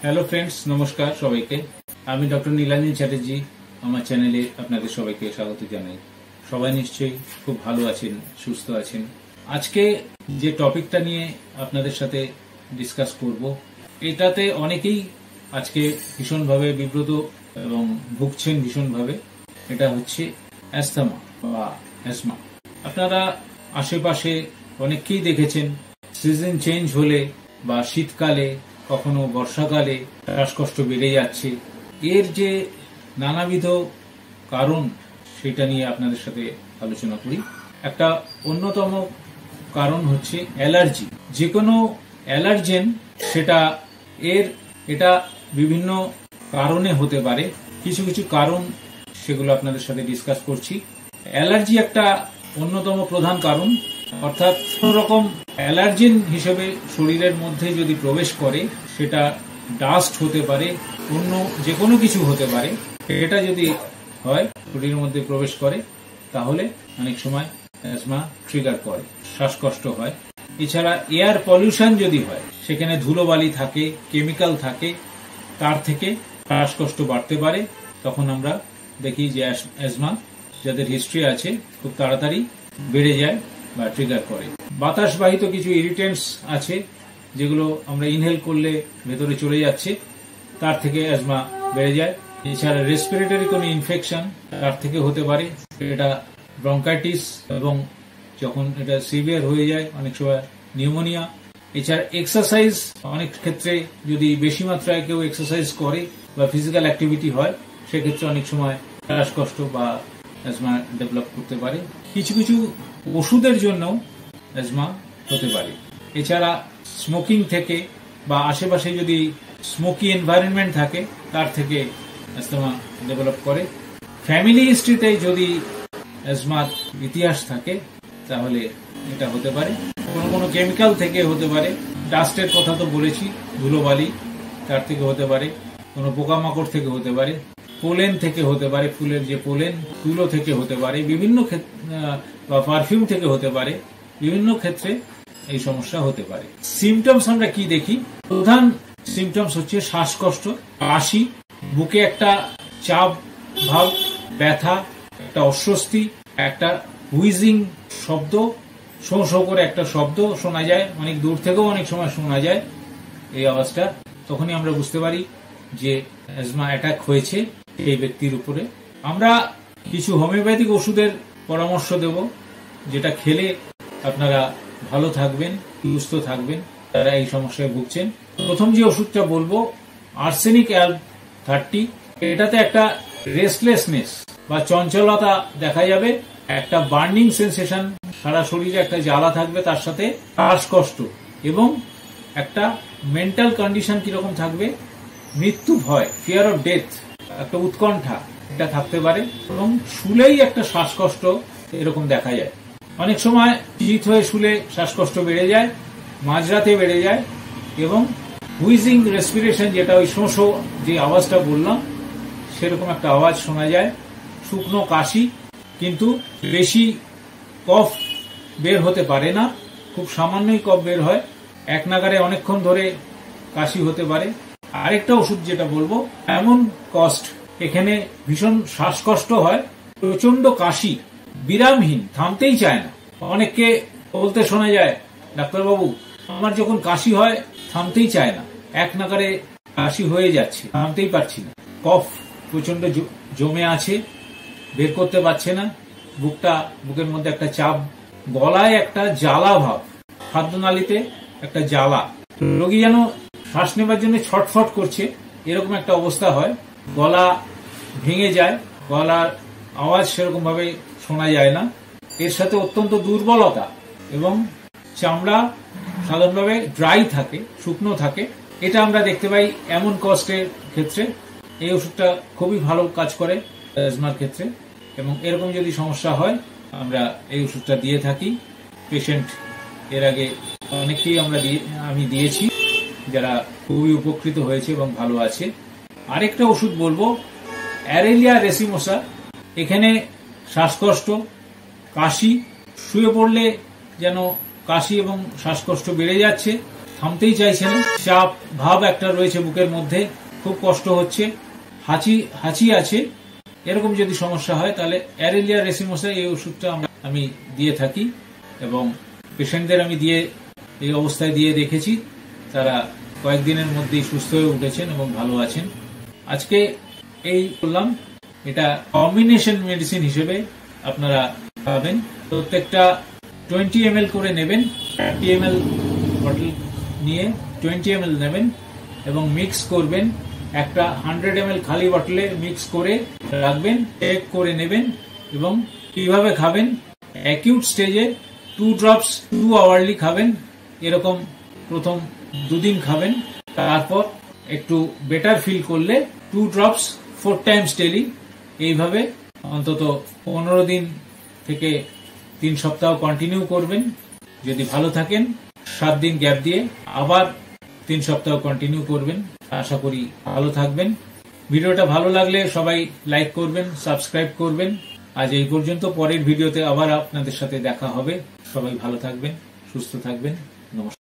Hello friends, নমস্কার সবাইকে। আমি ডক্টর নীলাঞ্জন চ্যাটার্জি। আমার চ্যানেলে আপনাদের সবাইকে স্বাগত জানাই। সবাই নিশ্চয়ই খুব ভালো আছেন, সুস্থ আছেন। আজকে যে টপিকটা নিয়ে আপনাদের সাথে ডিসকাস করব, এটাতে অনেকেই আজকে ভীষণভাবে বিব্রত এবং ভুগছেন ভীষণভাবে। এটা হচ্ছে অ্যাस्थমা বা অ্যাজমা। আপনারা আশেপাশে অনেককেই দেখেছেন, সিজন চেঞ্জ হলে বা শীতকালে, কখনো বর্ষাকালে শ্বাসকষ্ট বেড়ে যাচ্ছে। এর যে নানাবিধ কারণ, সেটা নিয়ে আপনাদের সাথে আলোচনা করি। একটা অন্যতম কারণ হচ্ছে অ্যালার্জি। যে কোনো অ্যালার্জেন, এটা বিভিন্ন কারণে হতে পারে। কিছু কিছু কারণ সেগুলো আপনাদের সাথে ডিসকাস করছি। অ্যালার্জি একটা অন্যতম প্রধান কারণ, অর্থাৎ কোন রকম অ্যালার্জেন হিসেবে শরীরের মধ্যে যদি প্রবেশ করে, সেটা ডাস্ট হতে পারে, অন্য যে কোনো কিছু হতে পারে। এটা যদি হয়, শরীরের মধ্যে প্রবেশ করে, তাহলে অনেক সময় অ্যাজমা ট্রিগার করে, শ্বাসকষ্ট হয়। এছাড়া এয়ার পলিউশন যদি হয়, সেখানে ধুলোবালি থাকে, কেমিক্যাল থাকে, তার থেকে শ্বাসকষ্ট বাড়তে পারে। তখন আমরা দেখি যে অ্যাজমা যাদের হিস্ট্রি আছে, খুব তাড়াতাড়ি বেড়ে যায় বা ট্রিগার করে। বাতাসবাহিত কিছু ইরিটেন্টস আছে, যেগুলো আমরা ইনহেল করলে ভেতরে চলে যাচ্ছে, তার থেকে অ্যাজমা বেড়ে যায়। এছাড়া রেসপিরেটরি কোনো ইনফেকশন, তার থেকে হতে পারে। এটা ব্রঙ্কাইটিস, এবং যখন এটা সিভিয়ার হয়ে যায়, অনেক সময় নিউমোনিয়া। এছাড়া এক্সারসাইজ, অনেক ক্ষেত্রে যদি বেশি মাত্রায় কেউ এক্সারসাইজ করে বা ফিজিক্যাল অ্যাক্টিভিটি হয়, সেক্ষেত্রে অনেক সময় শ্বাসকষ্ট বা অ্যাজমা ডেভেলপ করতে পারে। কিছু কিছু ওষুধের জন্য অ্যাজমা হতে পারে। এছাড়া স্মোকিং থেকে বা আশেপাশে যদি স্মোকি এনভায়রনমেন্ট থাকে, তার থেকে অ্যাজমা ডেভেলপ করে। ফ্যামিলি হিস্ট্রিতে যদি অ্যাজমার ইতিহাস থাকে, তাহলে এটা হতে পারে। কোনো কেমিক্যাল থেকে হতে পারে। ডাস্টের কথা তো বলেছি, ধুলোবালি, তার থেকে হতে পারে। কোনো পোকামাকড় থেকে হতে পারে, পোলেন থেকে হতে পারে, ফুলের যে পোলেন, তুলো থেকে হতে পারে, বিভিন্ন বা পারফিউম থেকে হতে পারে। বিভিন্ন ক্ষেত্রে এই সমস্যা হতে পারে। সিমটমস আমরা কি দেখি? প্রধান সিমটমস হচ্ছে শ্বাসকষ্ট, কাশি, বুকে একটা চাপ ভাব, ব্যথা, একটা অস্বস্তি, একটা হুইজিং শব্দ, শো শো করে একটা শব্দ শোনা যায়, অনেক দূর থেকেও অনেক সময় শোনা যায় এই আওয়াজটা। তখনই আমরা বুঝতে পারি যে অ্যাজমা অ্যাটাক হয়েছে এই ব্যক্তির উপরে। আমরা কিছু হোমিওপ্যাথিক ওষুধের পরামর্শ দেব, যেটা খেলে আপনারা ভালো থাকবেন, সুস্থ থাকবেন, যারা এই সমস্যায় ভুগছেন। প্রথম যে ওষুধটা বলবো, আর্সেনিক অ্যালব 30। এটাতে একটা রেস্টলেসনেস বা চঞ্চলতা দেখা যাবে, একটা বার্নিং সেন্সেশন, সারা শরীরে একটা জ্বালা থাকবে, তার সাথে শ্বাসকষ্ট, এবং একটা মেন্টাল কন্ডিশন কিরকম থাকবে, মৃত্যু ভয়, ফিয়ার অফ ডেথ, একটা উৎকণ্ঠা, এটা থাকতে পারে। এবং শুলেই একটা শ্বাসকষ্ট এরকম দেখা যায়। অনেক সময় শীত হয়ে শুলে শ্বাসকষ্ট বেড়ে যায়, মাঝরাতে বেড়ে যায়, এবং হুইজিং রেসপিরেশন, যেটা ওই শোঁ শোঁ যে আওয়াজটা বললাম, সেরকম একটা আওয়াজ শোনা যায়। শুকনো কাশি, কিন্তু বেশি কফ বের হতে পারে না, খুব সামান্যই কফ বের হয়। এক নাগারে অনেকক্ষণ ধরে কাশি হতে পারে। আরেকটা ওষুধ যেটা বলবো, এমন কস্ট, এখানে ভীষণ শ্বাসকষ্ট হয়, প্রচন্ড কাশি, বিরামহীন, থামতেই চায় না। অনেককে বলতে শোনা যায়, ডাক্তারবাবু, আমার যখন কাশি হয় থামতেই চায় না, এক নাগারে কাশি হয়ে যাচ্ছে, থামতেই পারছি না, কফ প্রচন্ড জমে আছে, বের করতে পারছে না, বুকের মধ্যে একটা চাপ, গলায় একটা জ্বালা ভাব, খাদ্যনালীতে একটা জ্বালা, রোগী যেন শ্বাস নেবার জন্য ছটফট করছে, এরকম একটা অবস্থা হয়। গলা ভেঙে যায়, গলার আওয়াজ সেরকম ভাবে শোনা যায় না। এর সাথে অত্যন্ত দুর্বলতা, এবং চামড়া সাধারণভাবে ড্রাই থাকে, শুকনো থাকে। এটা আমরা দেখতে পাই এমন কষ্টের ক্ষেত্রে। এই ওষুধটা খুবই ভালো কাজ করে অ্যাজমার ক্ষেত্রে, এবং এরকম যদি সমস্যা হয়, আমরা এই ওষুধটা দিয়ে থাকি পেশেন্ট। এর আগে অনেককেই আমি দিয়েছি, যারা খুবই উপকৃত হয়েছে এবং ভালো আছে। আরেকটা ওষুধ বলবো, অ্যারেলিয়া রেসিমোসা। এখানে শ্বাসকষ্ট, কাশি, শুয়ে পড়লে যেন কাশি এবং শ্বাসকষ্ট বেড়ে যাচ্ছে, থামতেই চাইছে না, চাপ ভাব একটা রয়েছে বুকের মধ্যে, খুব কষ্ট হচ্ছে, হাঁচি আছে, এরকম যদি সমস্যা হয় তাহলে অ্যারেলিয়া রেসিমোসা এই ওষুধটা আমি দিয়ে থাকি এবং পেশেন্টদের আমি এই অবস্থায় দিয়ে দেখেছি, তারা কয়েকদিনের মধ্যেই সুস্থ হয়ে উঠেছেন এবং ভালো আছেন। আজকে এই বললাম, এটা কম্বিনেশন মেডিসিন হিসেবে আপনারা পাবেন। প্রত্যেকটা 20 ml করে নেবেন, 30 ml বটল নিয়ে 20 ml নেবেন এবং মিক্স করবেন। একটা 100 ml খালি বটলে মিক্স করে রাখবেন, চেক করে নেবেন এবং কিভাবে খাবেন। অ্যাকিউট স্টেজে 2 drops 2 আওয়ারলি খাবেন, এরকম প্রথম 2 দিন খাবেন। তারপর একটু বেটার ফিল করলে 2 drops 4 times ডেইলি, এইভাবে অন্তত 15 দিন থেকে 3 সপ্তাহ কন্টিনিউ করবেন। যদি ভালো থাকেন 7 দিন গ্যাপ দিয়ে আবার 3 সপ্তাহ কন্টিনিউ করবেন। আশা করি ভালো থাকবেন। ভিডিওটা ভালো লাগলে সবাই লাইক করবেন, সাবস্ক্রাইব করবেন। আজ এই পর্যন্ত, পরের ভিডিওতে আবার আপনাদের সাথে দেখা হবে। সবাই ভালো থাকবেন, সুস্থ থাকবেন। নমস্কার।